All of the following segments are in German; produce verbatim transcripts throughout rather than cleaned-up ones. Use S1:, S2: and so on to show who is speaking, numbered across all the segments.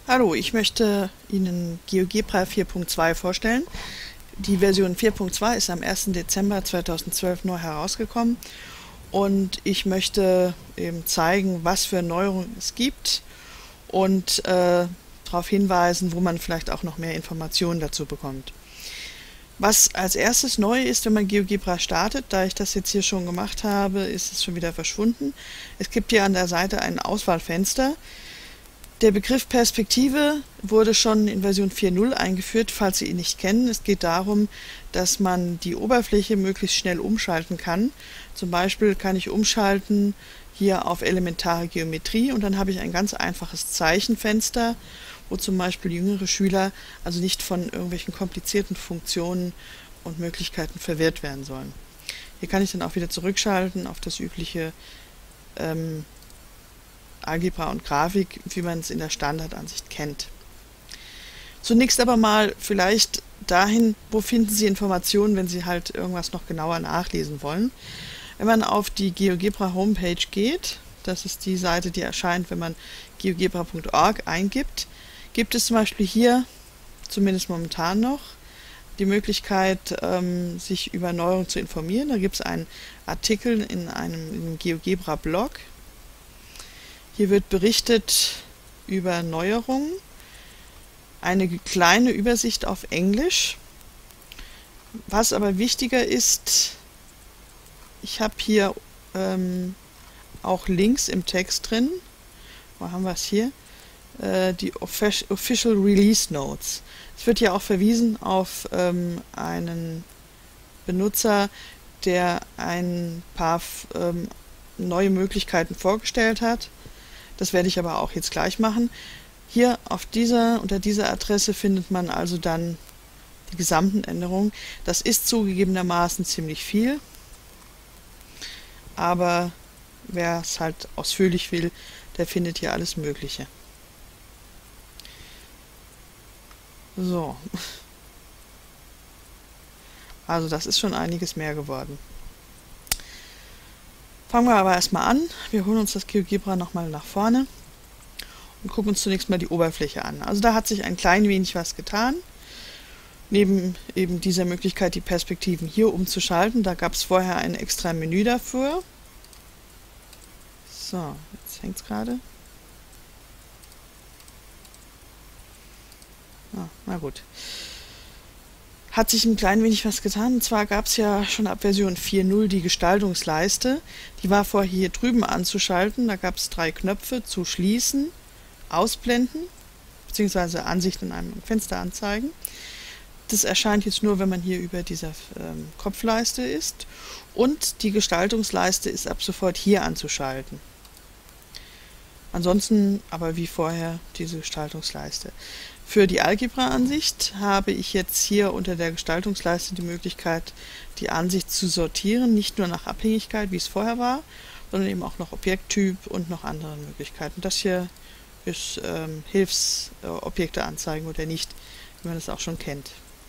S1: Hallo, ich möchte Ihnen GeoGebra vier Punkt zwei vorstellen. Die Version vier Punkt zwei ist am ersten Dezember zweitausendzwölf neu herausgekommen und ich möchte eben zeigen, was für Neuerungen es gibt und äh, darauf hinweisen, wo man vielleicht auch noch mehr Informationen dazu bekommt. Was als erstes neu ist, wenn man GeoGebra startet, da ich das jetzt hier schon gemacht habe, ist es schon wieder verschwunden. Es gibt hier an der Seite ein Auswahlfenster. Der Begriff Perspektive wurde schon in Version vier Punkt null eingeführt, falls Sie ihn nicht kennen. Es geht darum, dass man die Oberfläche möglichst schnell umschalten kann. Zum Beispiel kann ich umschalten hier auf elementare Geometrie und dann habe ich ein ganz einfaches Zeichenfenster, wo zum Beispiel jüngere Schüler also nicht von irgendwelchen komplizierten Funktionen und Möglichkeiten verwirrt werden sollen. Hier kann ich dann auch wieder zurückschalten auf das übliche ähm, Algebra und Grafik, wie man es in der Standardansicht kennt. Zunächst aber mal vielleicht dahin, wo finden Sie Informationen, wenn Sie halt irgendwas noch genauer nachlesen wollen. Wenn man auf die GeoGebra Homepage geht, das ist die Seite, die erscheint, wenn man geogebra punkt org eingibt, gibt es zum Beispiel hier, zumindest momentan noch, die Möglichkeit, ähm, sich über Neuerungen zu informieren. Da gibt es einen Artikel in einem, in einem GeoGebra-Blog. Hier wird berichtet über Neuerungen, eine kleine Übersicht auf Englisch. Was aber wichtiger ist, ich habe hier ähm, auch Links im Text drin. Wo haben wir es hier? Äh, die Official Release Notes. Es wird hier auch verwiesen auf ähm, einen Benutzer, der ein paar ähm, neue Möglichkeiten vorgestellt hat. Das werde ich aber auch jetzt gleich machen. Hier auf dieser, unter dieser Adresse findet man also dann die gesamten Änderungen. Das ist zugegebenermaßen ziemlich viel, aber wer es halt ausführlich will, der findet hier alles Mögliche. So. Also das ist schon einiges mehr geworden. Fangen wir aber erstmal an. Wir holen uns das GeoGebra nochmal nach vorne und gucken uns zunächst mal die Oberfläche an. Also da hat sich ein klein wenig was getan. Neben eben dieser Möglichkeit, die Perspektiven hier umzuschalten, da gab es vorher ein extra Menü dafür. So, jetzt hängt es gerade. Ah, na gut. Hat sich ein klein wenig was getan. Und zwar gab es ja schon ab Version vier Punkt null die Gestaltungsleiste. Die war vorher hier drüben anzuschalten. Da gab es drei Knöpfe: zu schließen, ausblenden, beziehungsweise Ansicht in einem Fenster anzeigen. Das erscheint jetzt nur, wenn man hier über dieser ähm, Kopfleiste ist. Und die Gestaltungsleiste ist ab sofort hier anzuschalten. Ansonsten aber wie vorher diese Gestaltungsleiste. Für die Algebra-Ansicht habe ich jetzt hier unter der Gestaltungsleiste die Möglichkeit, die Ansicht zu sortieren, nicht nur nach Abhängigkeit, wie es vorher war, sondern eben auch nach Objekttyp und noch andere Möglichkeiten. Das hier ist ähm, Hilfsobjekte äh, anzeigen oder nicht, wie man das auch schon kennt.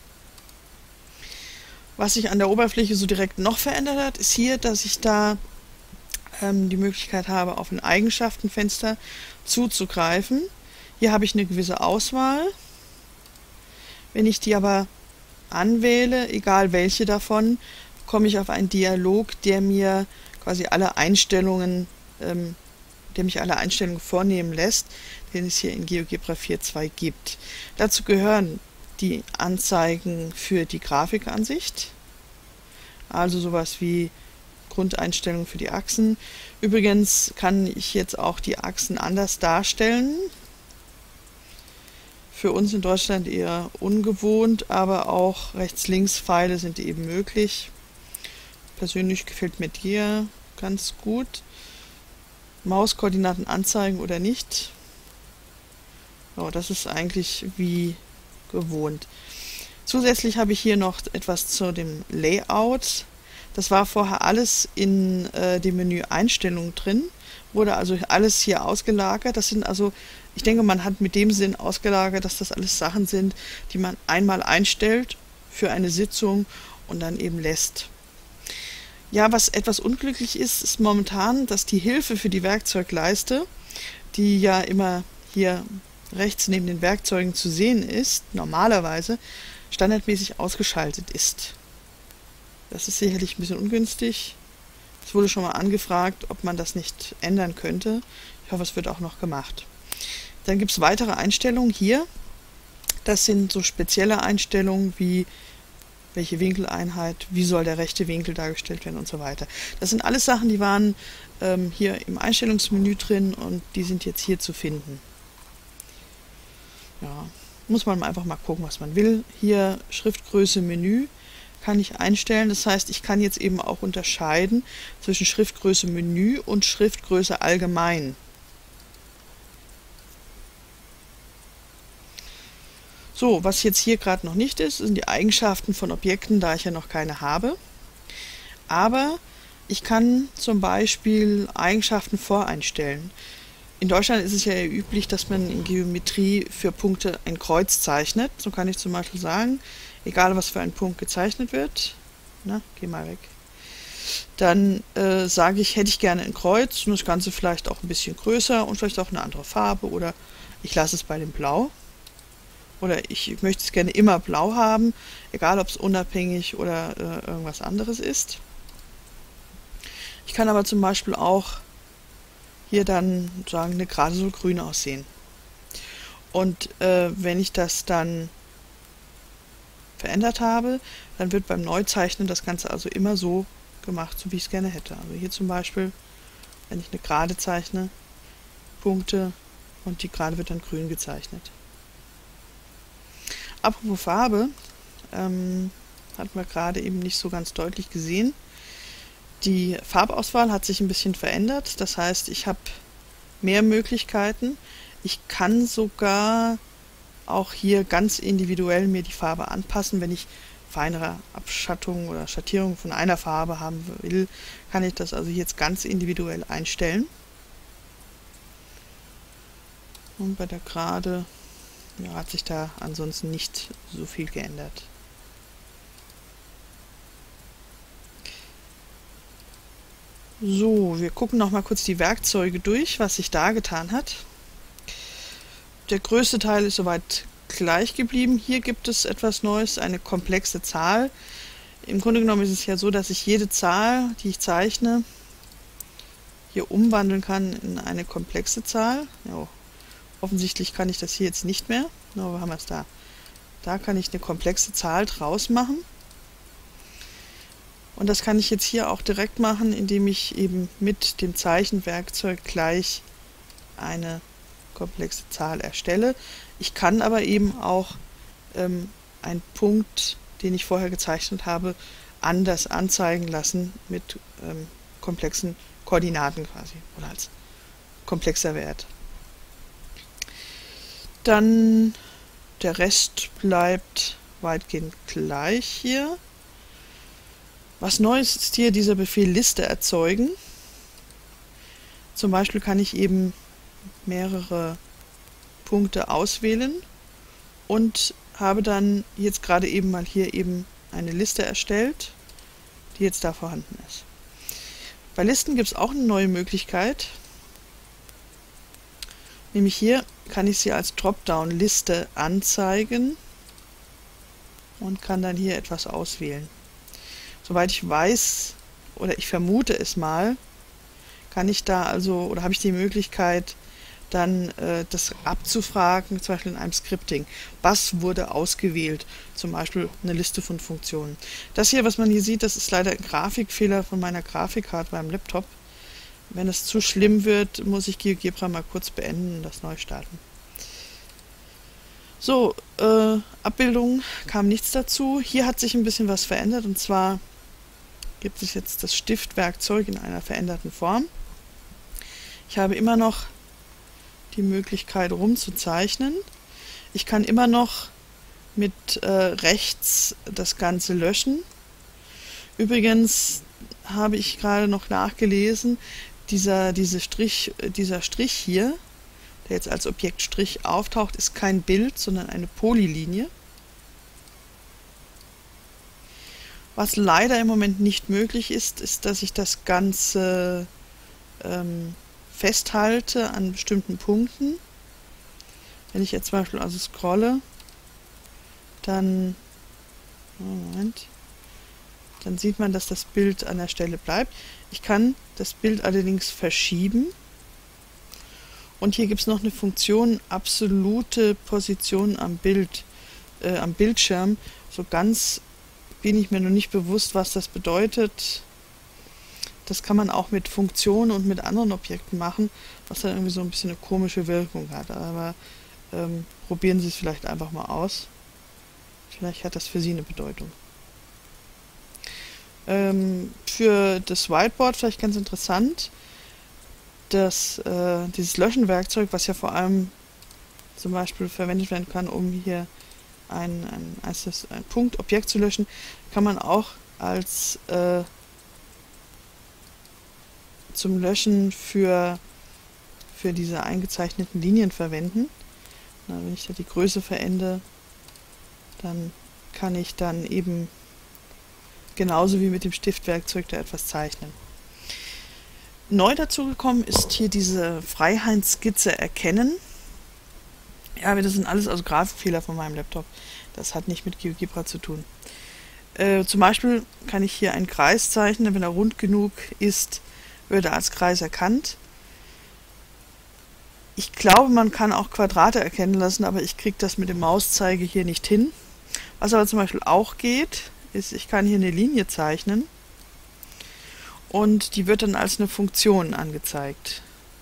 S1: Was sich an der Oberfläche so direkt noch verändert hat, ist hier, dass ich da ähm, die Möglichkeit habe, auf ein Eigenschaftenfenster zuzugreifen. Hier habe ich eine gewisse Auswahl. Wenn ich die aber anwähle, egal welche davon, komme ich auf einen Dialog, der mir quasi alle Einstellungen, ähm, der mich alle Einstellungen vornehmen lässt, den es hier in GeoGebra vier Punkt zwei gibt. Dazu gehören die Anzeigen für die Grafikansicht, also sowas wie Grundeinstellungen für die Achsen. Übrigens kann ich jetzt auch die Achsen anders darstellen. Für uns in Deutschland eher ungewohnt, aber auch Rechts-Links-Pfeile sind eben möglich. Persönlich gefällt mir die ganz gut. Mauskoordinaten anzeigen oder nicht. So, das ist eigentlich wie gewohnt. Zusätzlich habe ich hier noch etwas zu dem Layout. Das war vorher alles in äh, dem Menü Einstellungen drin, wurde also alles hier ausgelagert. Das sind also, ich denke, man hat mit dem Sinn ausgelagert, dass das alles Sachen sind, die man einmal einstellt für eine Sitzung und dann eben lässt. Ja, was etwas unglücklich ist, ist momentan, dass die Hilfe für die Werkzeugleiste, die ja immer hier rechts neben den Werkzeugen zu sehen ist, normalerweise standardmäßig ausgeschaltet ist. Das ist sicherlich ein bisschen ungünstig. Es wurde schon mal angefragt, ob man das nicht ändern könnte. Ich hoffe, es wird auch noch gemacht. Dann gibt es weitere Einstellungen hier. Das sind so spezielle Einstellungen wie welche Winkeleinheit, wie soll der rechte Winkel dargestellt werden und so weiter. Das sind alles Sachen, die waren ähm, hier im Einstellungsmenü drin und die sind jetzt hier zu finden. Ja, muss man einfach mal gucken, was man will. Hier Schriftgröße Menü kann ich einstellen. Das heißt, ich kann jetzt eben auch unterscheiden zwischen Schriftgröße Menü und Schriftgröße allgemein. So, was jetzt hier gerade noch nicht ist, sind die Eigenschaften von Objekten, da ich ja noch keine habe. Aber ich kann zum Beispiel Eigenschaften voreinstellen. In Deutschland ist es ja üblich, dass man in Geometrie für Punkte ein Kreuz zeichnet. So kann ich zum Beispiel sagen, egal was für ein Punkt gezeichnet wird, na, geh mal weg, dann äh, sage ich, hätte ich gerne ein Kreuz und das Ganze vielleicht auch ein bisschen größer und vielleicht auch eine andere Farbe oder ich lasse es bei dem Blau. Oder ich möchte es gerne immer blau haben, egal ob es unabhängig oder äh, irgendwas anderes ist. Ich kann aber zum Beispiel auch hier dann sagen, eine Gerade soll grün aussehen. Und äh, wenn ich das dann verändert habe, dann wird beim Neuzeichnen das Ganze also immer so gemacht, so wie ich es gerne hätte. Also hier zum Beispiel, wenn ich eine Gerade zeichne, Punkte und die Gerade wird dann grün gezeichnet. Apropos Farbe, ähm, hatten wir gerade eben nicht so ganz deutlich gesehen. Die Farbauswahl hat sich ein bisschen verändert. Das heißt, ich habe mehr Möglichkeiten. Ich kann sogar auch hier ganz individuell mir die Farbe anpassen. Wenn ich feinere Abschattung oder Schattierung von einer Farbe haben will, kann ich das also jetzt ganz individuell einstellen. Und bei der Gerade ja, hat sich da ansonsten nicht so viel geändert. So, wir gucken noch mal kurz die Werkzeuge durch, was sich da getan hat. Der größte Teil ist soweit gleich geblieben. Hier gibt es etwas Neues, eine komplexe Zahl. Im Grunde genommen ist es ja so, dass ich jede Zahl, die ich zeichne, hier umwandeln kann in eine komplexe Zahl. Ja, offensichtlich kann ich das hier jetzt nicht mehr. No, wo haben wir es da? Da kann ich eine komplexe Zahl draus machen. Und das kann ich jetzt hier auch direkt machen, indem ich eben mit dem Zeichenwerkzeug gleich eine komplexe Zahl erstelle. Ich kann aber eben auch ähm, einen Punkt, den ich vorher gezeichnet habe, anders anzeigen lassen mit ähm, komplexen Koordinaten quasi oder als komplexer Wert. Dann der Rest bleibt weitgehend gleich hier. Was Neues ist hier dieser Befehl Liste erzeugen. Zum Beispiel kann ich eben mehrere Punkte auswählen und habe dann jetzt gerade eben mal hier eben eine Liste erstellt, die jetzt da vorhanden ist. Bei Listen gibt es auch eine neue Möglichkeit. Nämlich hier kann ich sie als Dropdown-Liste anzeigen und kann dann hier etwas auswählen. Soweit ich weiß, oder ich vermute es mal, kann ich da also, oder habe ich die Möglichkeit, dann äh, das abzufragen, zum Beispiel in einem Scripting. Was wurde ausgewählt? Zum Beispiel eine Liste von Funktionen. Das hier, was man hier sieht, das ist leider ein Grafikfehler von meiner Grafikkarte beim Laptop. Wenn es zu schlimm wird, muss ich GeoGebra mal kurz beenden und das neu starten. So, äh, Abbildung kam nichts dazu. Hier hat sich ein bisschen was verändert und zwar gibt es jetzt das Stiftwerkzeug in einer veränderten Form. Ich habe immer noch die Möglichkeit rumzuzeichnen. Ich kann immer noch mit äh, rechts das Ganze löschen. Übrigens habe ich gerade noch nachgelesen, dieser, diese Strich, dieser Strich hier, der jetzt als Objektstrich auftaucht, ist kein Bild, sondern eine Polylinie. Was leider im Moment nicht möglich ist, ist, dass ich das Ganze ähm, festhalte an bestimmten Punkten. Wenn ich jetzt zum Beispiel also scrolle, dann, Moment, dann sieht man, dass das Bild an der Stelle bleibt. Ich kann das Bild allerdings verschieben. Und hier gibt es noch eine Funktion, absolute Position am Bild, äh, am Bildschirm. So ganz bin ich mir noch nicht bewusst, was das bedeutet. Das kann man auch mit Funktionen und mit anderen Objekten machen, was dann irgendwie so ein bisschen eine komische Wirkung hat. Aber ähm, probieren Sie es vielleicht einfach mal aus. Vielleicht hat das für Sie eine Bedeutung. Ähm, für das Whiteboard vielleicht ganz interessant, dass äh, dieses Löschenwerkzeug, was ja vor allem zum Beispiel verwendet werden kann, um hier ein, ein, ein, ein Punktobjekt zu löschen, kann man auch als äh, zum Löschen für, für diese eingezeichneten Linien verwenden. Na, wenn ich da die Größe verändere, dann kann ich dann eben genauso wie mit dem Stiftwerkzeug da etwas zeichnen. Neu dazugekommen ist hier diese Freihandskizze erkennen. Ja, aber das sind alles also Grafikfehler von meinem Laptop. Das hat nicht mit GeoGebra zu tun. Äh, zum Beispiel kann ich hier einen Kreis zeichnen, wenn er rund genug ist, wird er als Kreis erkannt. Ich glaube, man kann auch Quadrate erkennen lassen, aber ich kriege das mit dem Mauszeiger hier nicht hin. Was aber zum Beispiel auch geht, ist, ich kann hier eine Linie zeichnen und die wird dann als eine Funktion angezeigt.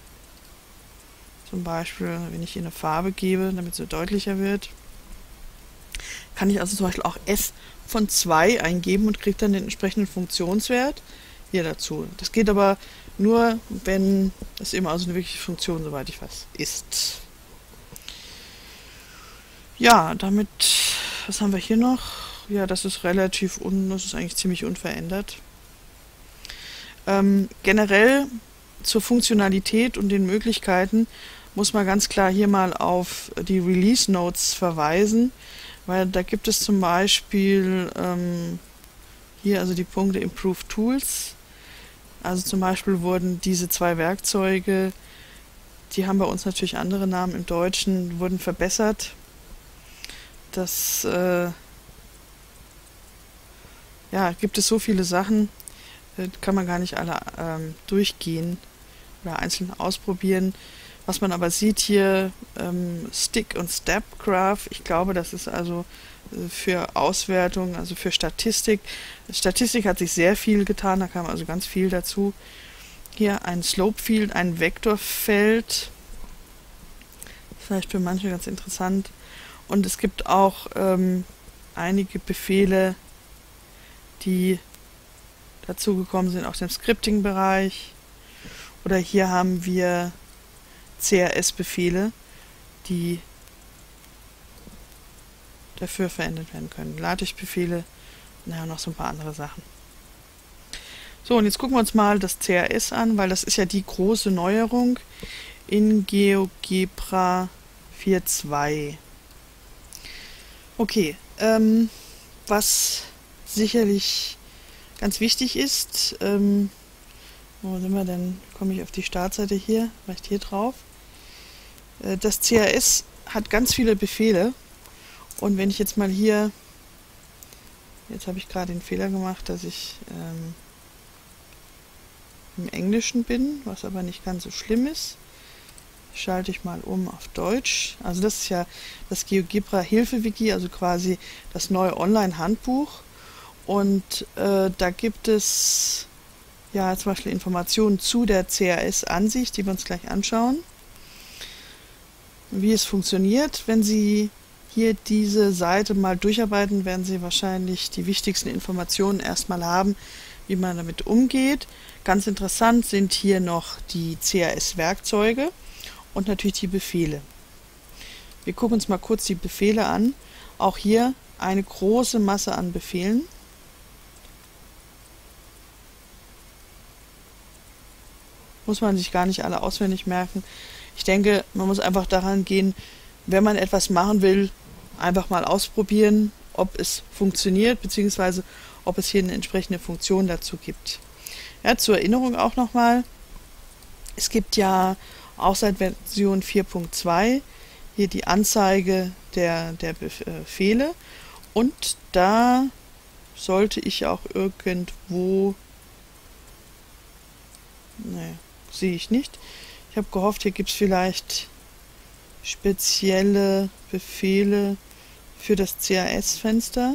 S1: Zum Beispiel, wenn ich hier eine Farbe gebe, damit sie deutlicher wird, kann ich also zum Beispiel auch f von zwei eingeben und kriege dann den entsprechenden Funktionswert hier dazu. Das geht aber nur, wenn es eben also eine wirkliche Funktion, soweit ich weiß, ist. Ja, damit, was haben wir hier noch? Ja, das ist relativ, un, das ist eigentlich ziemlich unverändert. Ähm, generell zur Funktionalität und den Möglichkeiten muss man ganz klar hier mal auf die Release Notes verweisen, weil da gibt es zum Beispiel ähm, hier also die Punkte Improved Tools. Also zum Beispiel wurden diese zwei Werkzeuge, die haben bei uns natürlich andere Namen im Deutschen, wurden verbessert. Das äh, ja, gibt es so viele Sachen, äh, kann man gar nicht alle ähm, durchgehen oder einzeln ausprobieren. Was man aber sieht hier, ähm, Stick und Step Graph, ich glaube, das ist also äh, für Auswertung, also für Statistik. Statistik hat sich sehr viel getan, da kam also ganz viel dazu. Hier ein Slope Field, ein Vektorfeld, vielleicht für manche ganz interessant. Und es gibt auch ähm, einige Befehle, die dazugekommen sind aus dem Scripting-Bereich. Oder hier haben wir C R S-Befehle, die dafür verändert werden können. LaTeX-Befehle, naja, noch so ein paar andere Sachen. So, und jetzt gucken wir uns mal das C R S an, weil das ist ja die große Neuerung in GeoGebra vier Punkt zwei. Okay, ähm, was sicherlich ganz wichtig ist, ähm, wo sind wir denn? Komme ich auf die Startseite hier, vielleicht hier drauf. Äh, das C R S hat ganz viele Befehle und wenn ich jetzt mal hier, jetzt habe ich gerade den Fehler gemacht, dass ich ähm, im Englischen bin, was aber nicht ganz so schlimm ist. Schalte ich mal um auf Deutsch. Also das ist ja das GeoGebra Hilfe-Wiki, also quasi das neue Online-Handbuch. Und äh, da gibt es ja zum Beispiel Informationen zu der C R S-Ansicht, die wir uns gleich anschauen. Wie es funktioniert. Wenn Sie hier diese Seite mal durcharbeiten, werden Sie wahrscheinlich die wichtigsten Informationen erstmal haben, wie man damit umgeht. Ganz interessant sind hier noch die C R S-Werkzeuge und natürlich die Befehle. Wir gucken uns mal kurz die Befehle an. Auch hier eine große Masse an Befehlen. Muss man sich gar nicht alle auswendig merken. Ich denke, man muss einfach daran gehen, wenn man etwas machen will, einfach mal ausprobieren, ob es funktioniert, beziehungsweise ob es hier eine entsprechende Funktion dazu gibt. Ja, zur Erinnerung auch nochmal, es gibt ja auch seit Version vier Punkt zwei hier die Anzeige der, der Befehle und da sollte ich auch irgendwo, ne, sehe ich nicht. Ich habe gehofft, hier gibt es vielleicht spezielle Befehle für das C A S-Fenster.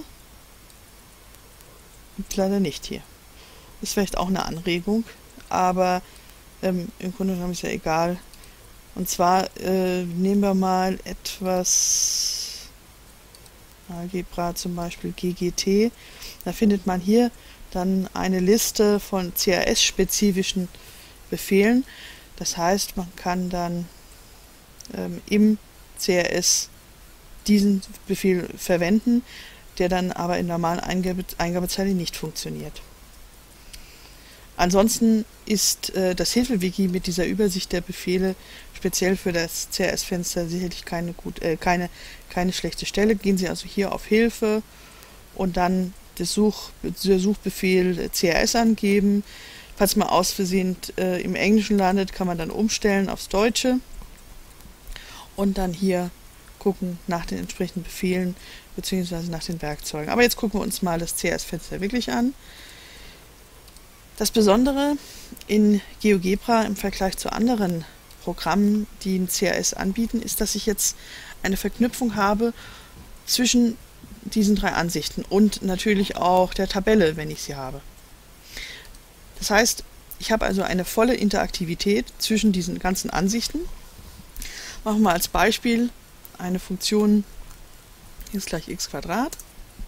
S1: Gibt es leider nicht hier. Ist vielleicht auch eine Anregung, aber ähm, im Grunde genommen ist ja egal. Und zwar äh, nehmen wir mal etwas Algebra, zum Beispiel G G T. Da findet man hier dann eine Liste von C A S-spezifischen Befehlen. Das heißt, man kann dann ähm, im C A S diesen Befehl verwenden, der dann aber in normalen Eingabe Eingabezeile nicht funktioniert. Ansonsten ist äh, das Hilfewiki mit dieser Übersicht der Befehle speziell für das C A S-Fenster sicherlich keine, gut, äh, keine, keine schlechte Stelle. Gehen Sie also hier auf Hilfe und dann das Such, der Suchbefehl C A S angeben. Falls man aus Versehen äh, im Englischen landet, kann man dann umstellen aufs Deutsche und dann hier gucken nach den entsprechenden Befehlen bzw. nach den Werkzeugen. Aber jetzt gucken wir uns mal das C A S-Fenster wirklich an. Das Besondere in GeoGebra im Vergleich zu anderen Programmen, die ein C A S anbieten, ist, dass ich jetzt eine Verknüpfung habe zwischen diesen drei Ansichten und natürlich auch der Tabelle, wenn ich sie habe. Das heißt, ich habe also eine volle Interaktivität zwischen diesen ganzen Ansichten. Machen wir mal als Beispiel eine Funktion x gleich x Quadrat.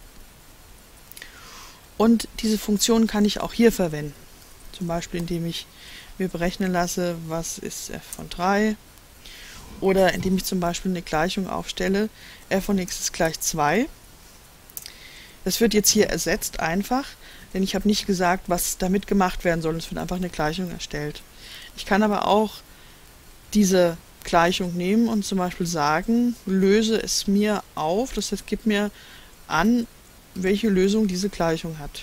S1: Und diese Funktion kann ich auch hier verwenden. Zum Beispiel, indem ich mir berechnen lasse, was ist f von drei. Oder indem ich zum Beispiel eine Gleichung aufstelle, f von x ist gleich zwei. Das wird jetzt hier ersetzt einfach, denn ich habe nicht gesagt, was damit gemacht werden soll. Es wird einfach eine Gleichung erstellt. Ich kann aber auch diese Gleichung nehmen und zum Beispiel sagen, löse es mir auf, das heißt, gib mir an, welche Lösung diese Gleichung hat.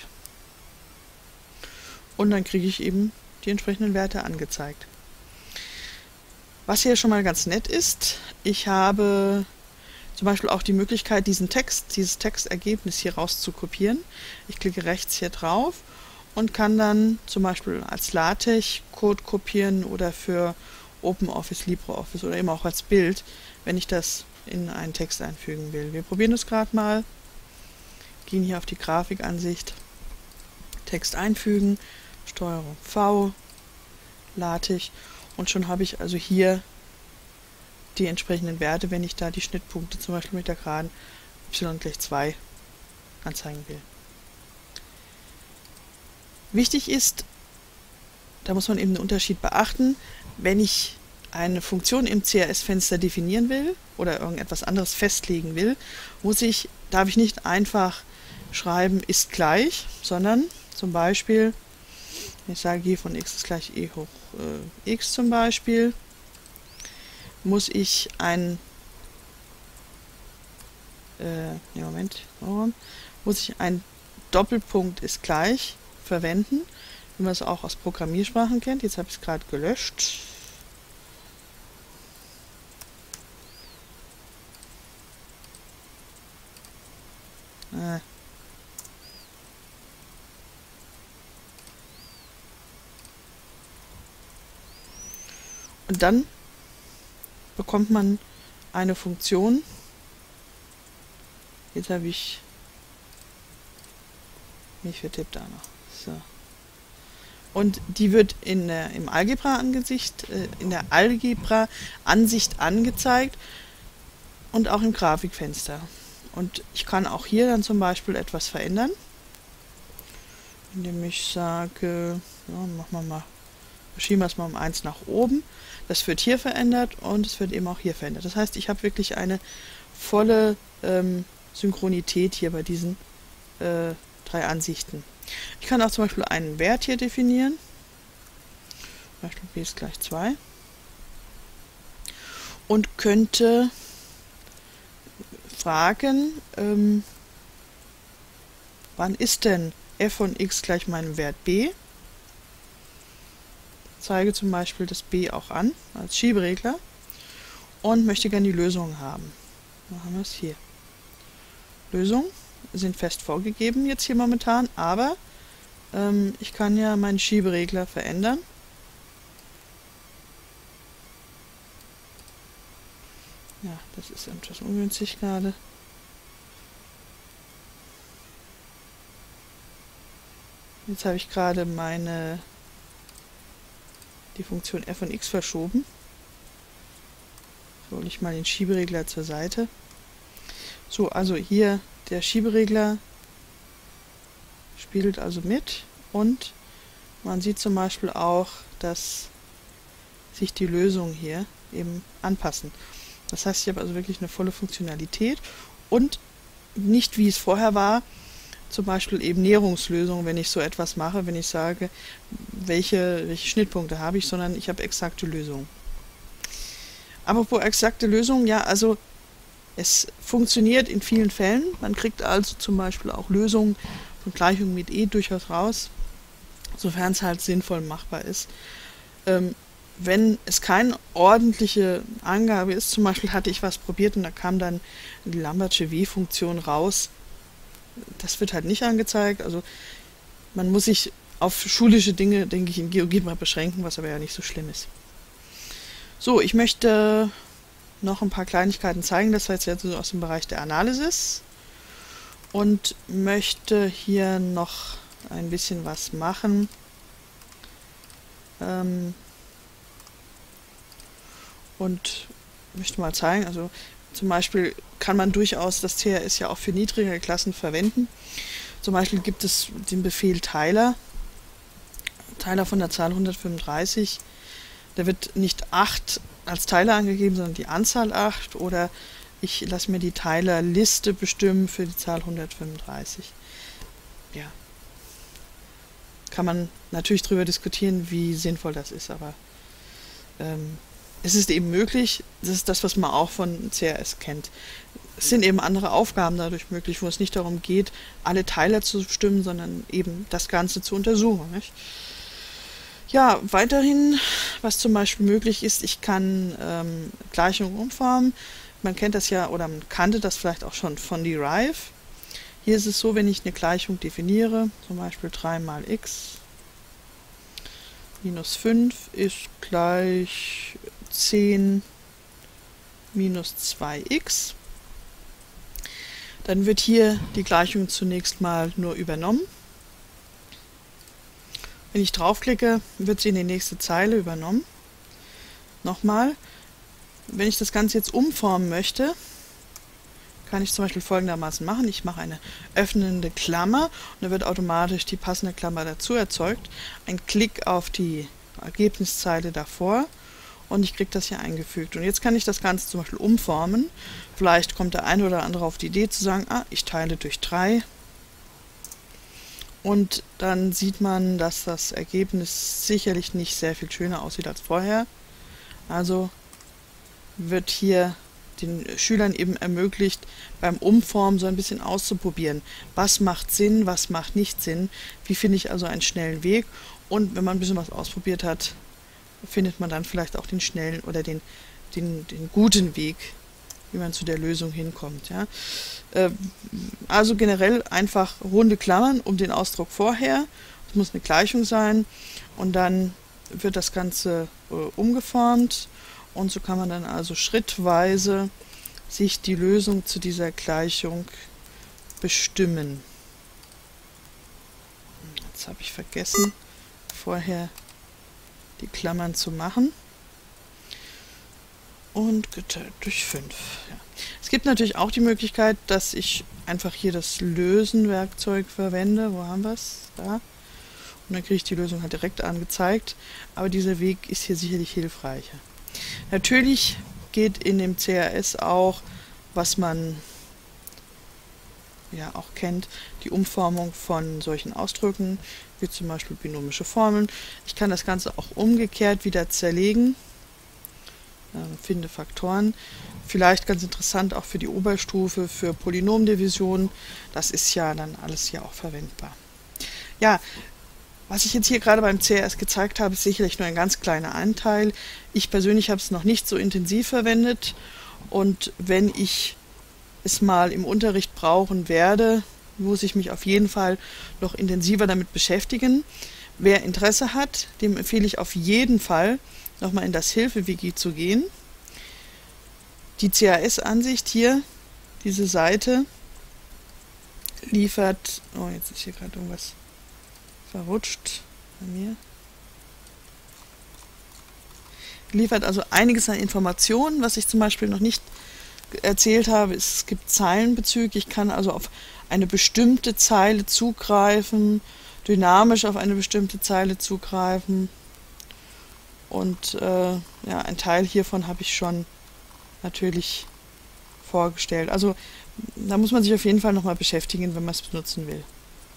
S1: Und dann kriege ich eben die entsprechenden Werte angezeigt. Was hier schon mal ganz nett ist, ich habe zum Beispiel auch die Möglichkeit, diesen Text, dieses Textergebnis hier raus zu kopieren. Ich klicke rechts hier drauf und kann dann zum Beispiel als LaTeX-Code kopieren oder für OpenOffice, LibreOffice oder eben auch als Bild, wenn ich das in einen Text einfügen will. Wir probieren das gerade mal. Gehen hier auf die Grafikansicht, Text einfügen, Steuerung V, LaTeX und schon habe ich also hier die entsprechenden Werte, wenn ich da die Schnittpunkte zum Beispiel mit der Geraden y gleich zwei anzeigen will. Wichtig ist, da muss man eben einen Unterschied beachten, wenn ich eine Funktion im C A S-Fenster definieren will oder irgendetwas anderes festlegen will, muss ich, darf ich nicht einfach schreiben ist gleich, sondern zum Beispiel, ich sage g von x ist gleich e hoch äh, x zum Beispiel, muss ich ein äh, ja, Moment, oh, muss ich ein Doppelpunkt ist gleich verwenden, wie man es auch aus Programmiersprachen kennt. Jetzt habe ich es gerade gelöscht. Äh. Und dann bekommt man eine Funktion. Jetzt habe ich mich vertippt da noch. So. Und die wird in der, im Algebra-Angesicht, äh, in der Algebra-Ansicht angezeigt und auch im Grafikfenster. Und ich kann auch hier dann zum Beispiel etwas verändern, indem ich sage, ja, machen wir mal, verschieben wir es mal um eins nach oben. Das wird hier verändert und es wird eben auch hier verändert. Das heißt, ich habe wirklich eine volle ähm, Synchronität hier bei diesen äh, drei Ansichten. Ich kann auch zum Beispiel einen Wert hier definieren. Zum Beispiel b ist gleich zwei. Und könnte fragen, ähm, wann ist denn f von x gleich meinem Wert b? Zeige zum Beispiel das b auch an als Schieberegler und möchte gerne die Lösung haben. Dann haben wir es hier. Lösungen sind fest vorgegeben jetzt hier momentan, aber ähm, ich kann ja meinen Schieberegler verändern. Ja, das ist etwas ungünstig gerade. Jetzt habe ich gerade meine die Funktion f und x verschoben. So, hole ich mal den Schieberegler zur Seite. So, also hier der Schieberegler spielt also mit und man sieht zum Beispiel auch, dass sich die Lösungen hier eben anpassen. Das heißt, ich habe also wirklich eine volle Funktionalität und nicht wie es vorher war, zum Beispiel eben Näherungslösungen, wenn ich so etwas mache, wenn ich sage, welche, welche Schnittpunkte habe ich, sondern ich habe exakte Lösungen. Apropos exakte Lösungen, ja, also es funktioniert in vielen Fällen. Man kriegt also zum Beispiel auch Lösungen von Gleichungen mit e durchaus raus, sofern es halt sinnvoll machbar ist. Ähm, wenn es keine ordentliche Angabe ist, zum Beispiel hatte ich was probiert und da kam dann die Lambertsche W-Funktion raus, das wird halt nicht angezeigt. Also man muss sich auf schulische Dinge, denke ich, in GeoGebra beschränken, was aber ja nicht so schlimm ist. So, ich möchte noch ein paar Kleinigkeiten zeigen. Das war jetzt, jetzt so aus dem Bereich der Analysis und möchte hier noch ein bisschen was machen. Ähm und möchte mal zeigen, also zum Beispiel kann man durchaus das C R S ja auch für niedrigere Klassen verwenden. Zum Beispiel gibt es den Befehl Teiler, Teiler von der Zahl hundertfünfunddreißig. Da wird nicht acht als Teiler angegeben, sondern die Anzahl acht, oder ich lasse mir die Teilerliste bestimmen für die Zahl hundertfünfunddreißig. Ja. Kann man natürlich darüber diskutieren, wie sinnvoll das ist, aber ähm, es ist eben möglich. Das ist das, was man auch von C R S kennt. Es sind eben andere Aufgaben dadurch möglich, wo es nicht darum geht, alle Teiler zu bestimmen, sondern eben das Ganze zu untersuchen, nicht? Ja, weiterhin, was zum Beispiel möglich ist, ich kann ähm, Gleichungen umformen. Man kennt das ja, oder man kannte das vielleicht auch schon von Derive. Hier ist es so, wenn ich eine Gleichung definiere, zum Beispiel drei mal x minus fünf ist gleich zehn minus zwei x. Dann wird hier die Gleichung zunächst mal nur übernommen. Wenn ich draufklicke, wird sie in die nächste Zeile übernommen. Nochmal, wenn ich das Ganze jetzt umformen möchte, kann ich zum Beispiel folgendermaßen machen. Ich mache eine öffnende Klammer und dann wird automatisch die passende Klammer dazu erzeugt. Ein Klick auf die Ergebniszeile davor und ich kriege das hier eingefügt. Und jetzt kann ich das Ganze zum Beispiel umformen. Vielleicht kommt der eine oder andere auf die Idee zu sagen, ah, ich teile durch drei. Und dann sieht man, dass das Ergebnis sicherlich nicht sehr viel schöner aussieht als vorher. Also wird hier den Schülern eben ermöglicht, beim Umformen so ein bisschen auszuprobieren. Was macht Sinn, was macht nicht Sinn? Wie finde ich also einen schnellen Weg? Und wenn man ein bisschen was ausprobiert hat, findet man dann vielleicht auch den schnellen oder den, den, den guten Weg, wie man zu der Lösung hinkommt. Ja? Also generell einfach runde Klammern um den Ausdruck vorher. Es muss eine Gleichung sein und dann wird das Ganze äh, umgeformt und so kann man dann also schrittweise sich die Lösung zu dieser Gleichung bestimmen. Jetzt habe ich vergessen, vorher die Klammern zu machen. Und geteilt durch fünf. Ja. Es gibt natürlich auch die Möglichkeit, dass ich einfach hier das Lösen-Werkzeug verwende. Wo haben wir es? Da. Und dann kriege ich die Lösung halt direkt angezeigt. Aber dieser Weg ist hier sicherlich hilfreicher. Natürlich geht in dem C R S auch, was man ja auch kennt, die Umformung von solchen Ausdrücken, wie zum Beispiel binomische Formeln. Ich kann das Ganze auch umgekehrt wieder zerlegen. Finde Faktoren. Vielleicht ganz interessant auch für die Oberstufe, für Polynomdivision. Das ist ja dann alles hier auch verwendbar. Ja, Was ich jetzt hier gerade beim C R S gezeigt habe, ist sicherlich nur ein ganz kleiner Anteil. Ich persönlich habe es noch nicht so intensiv verwendet, und wenn ich es mal im Unterricht brauchen werde, muss ich mich auf jeden Fall noch intensiver damit beschäftigen. Wer Interesse hat, dem empfehle ich auf jeden Fall, nochmal in das Hilfe-Wiki zu gehen. Die C A S-Ansicht hier, diese Seite, liefert... Oh, jetzt ist hier gerade irgendwas verrutscht bei mir. Liefert also einiges an Informationen. Was ich zum Beispiel noch nicht erzählt habe, ist, es gibt Zeilenbezüge. Ich kann also auf eine bestimmte Zeile zugreifen, dynamisch auf eine bestimmte Zeile zugreifen. Und äh, ja, ein Teil hiervon habe ich schon natürlich vorgestellt. Also da muss man sich auf jeden Fall nochmal beschäftigen, wenn man es benutzen will.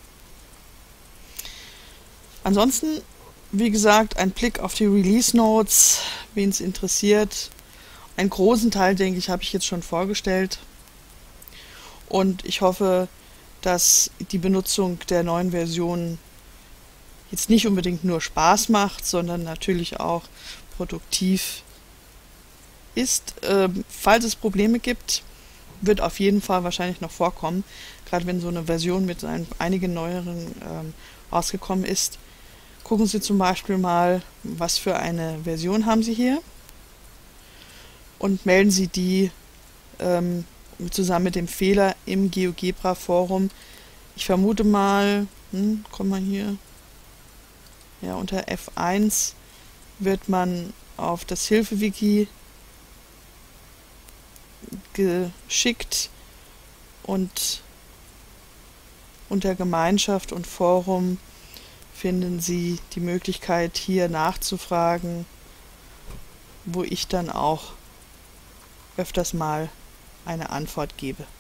S1: Ansonsten, wie gesagt, ein Blick auf die Release Notes, wen es interessiert. Einen großen Teil, denke ich, habe ich jetzt schon vorgestellt. Und ich hoffe, dass die Benutzung der neuen Version jetzt nicht unbedingt nur Spaß macht, sondern natürlich auch produktiv ist. Ähm, falls es Probleme gibt, wird auf jeden Fall wahrscheinlich noch vorkommen, gerade wenn so eine Version mit ein, einigen neueren ähm, rausgekommen ist. Gucken Sie zum Beispiel mal, was für eine Version haben Sie hier, und melden Sie die ähm, zusammen mit dem Fehler im GeoGebra-Forum. Ich vermute mal, hm, kommt man hier, ja, unter F eins wird man auf das Hilfe-Wiki geschickt, und unter Gemeinschaft und Forum finden Sie die Möglichkeit, hier nachzufragen, wo ich dann auch öfters mal eine Antwort gebe.